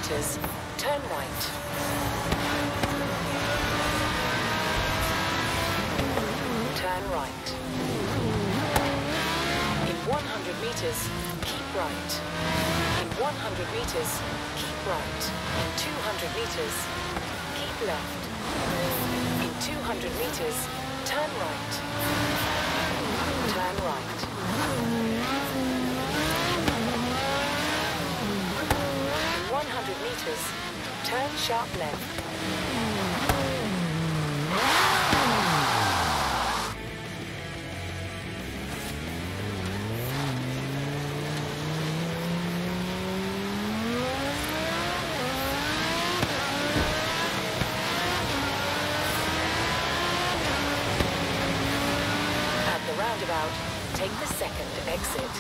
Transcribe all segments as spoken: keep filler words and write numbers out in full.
meters, turn right. Turn right. In one hundred meters, keep right. In one hundred meters, keep right. In two hundred meters, keep left. In two hundred meters, turn right. Turn right. In one hundred meters, turn sharp left. Roundabout, take the second exit.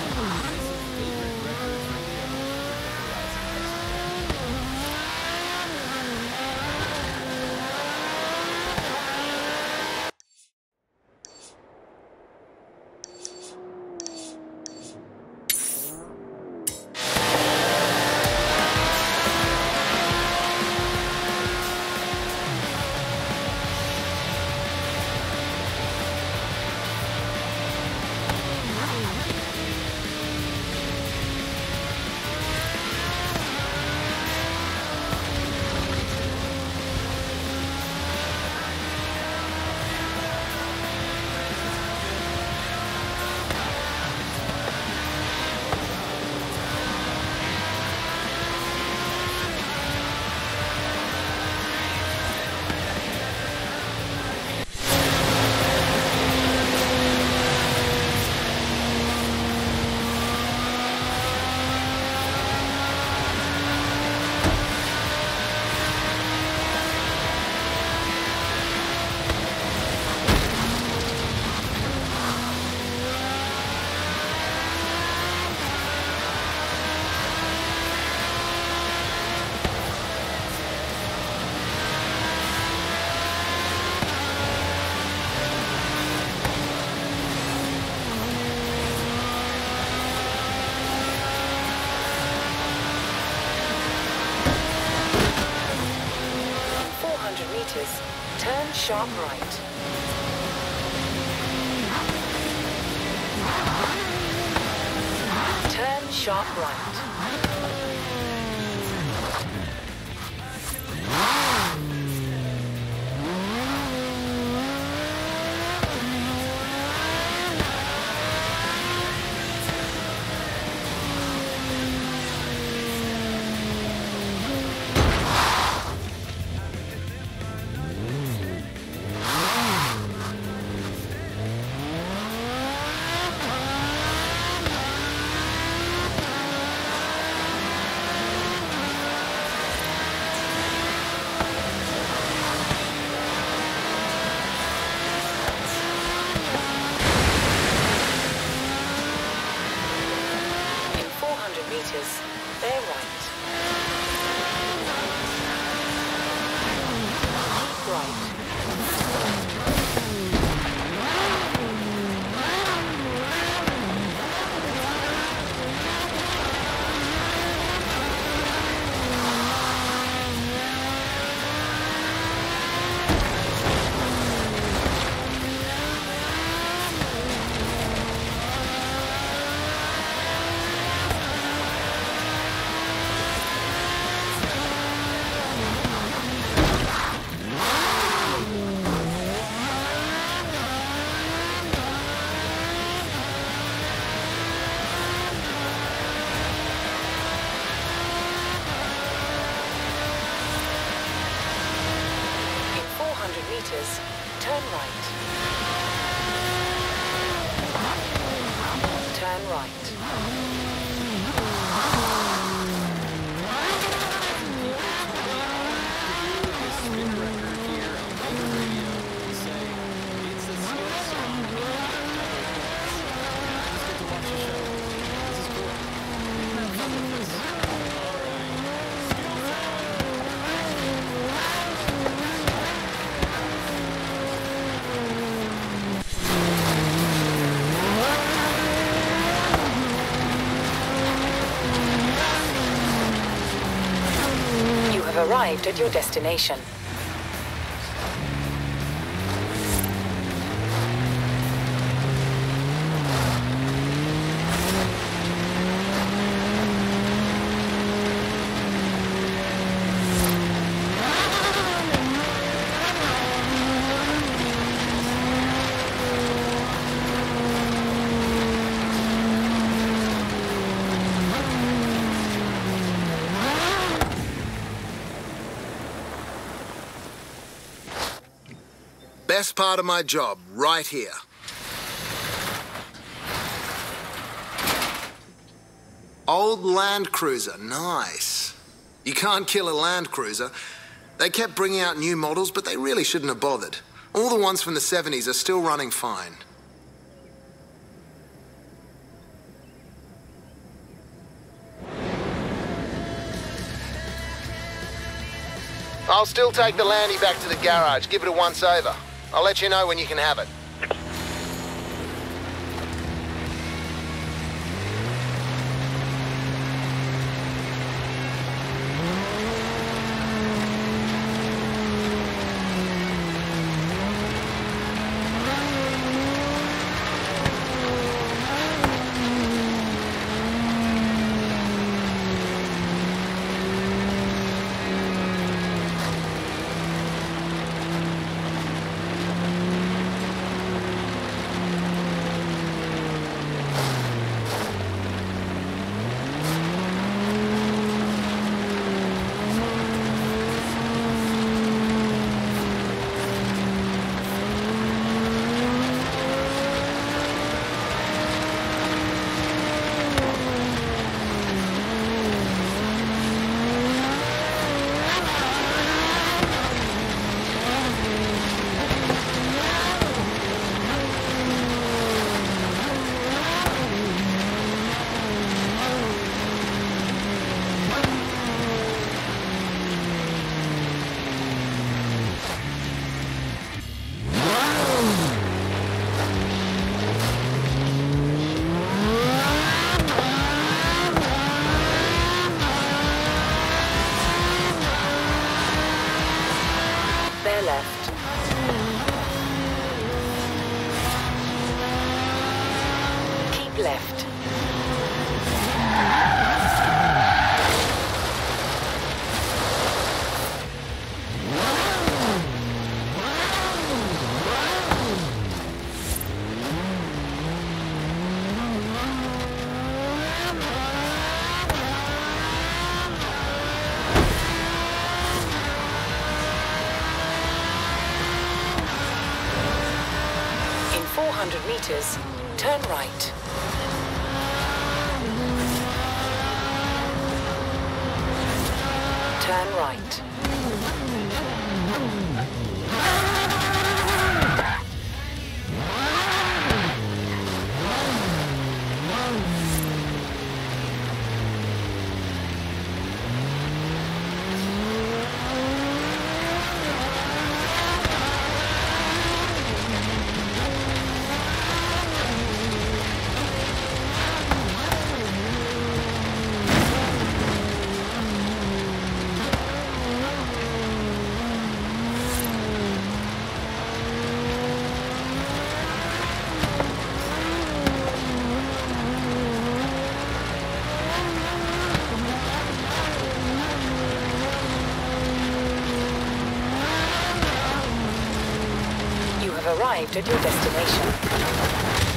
Turn sharp right. Turn sharp right. Bear right. Keep right. Meters, turn right. Turn right. arrived at your destination. Best part of my job, right here. Old Land Cruiser, nice. You can't kill a Land Cruiser. They kept bringing out new models, but they really shouldn't have bothered. All the ones from the seventies are still running fine. I'll still take the Landy back to the garage, give it a once-over. I'll let you know when you can have it. Bear left. Keep left. four hundred meters, turn right. Turn right. Arrived at your destination.